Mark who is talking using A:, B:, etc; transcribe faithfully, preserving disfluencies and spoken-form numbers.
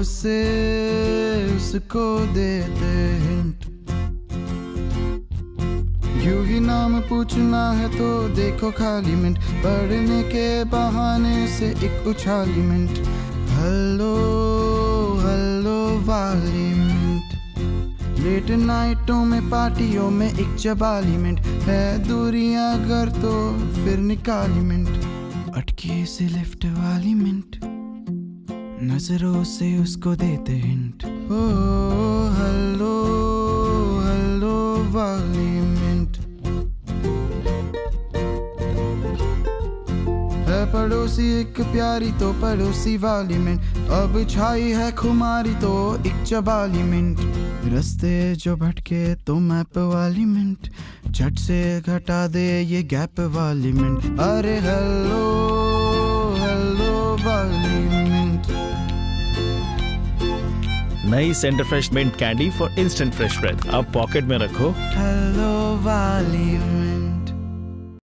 A: से उसको देते हिंट। यूं ही नाम पूछना है तो देखो खाली मिनट, पढ़ने के बहाने से एक उछाली मिनट। हेलो हेलो वाली मिनट, लेट नाइटों में पार्टियों में एक चबाली मिनट, है दूरियां अगर तो फिर निकाली मिनट। अटकी से लिफ्ट वाली मिनट, नजरों से उसको देते हिंट। ओ हेलो हेलो वाली मिनट, है पड़ोसी एक प्यारी तो पड़ोसी वाली मिनट, अब छाई है खुमारी तो एक चबाली मिनट। रास्ते जो भटके तो मैप वाली मिनट, झट से घटा दे ये गैप वाली मिनट। अरे हेलो हेलो वाली मिनट।
B: नई Center Fresh mint candy for instant fresh breath, अब पॉकेट में रखो।
A: हेलो वाली मिनट।